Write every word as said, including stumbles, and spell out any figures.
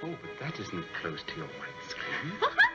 Oh, but that isn't close to your white skin.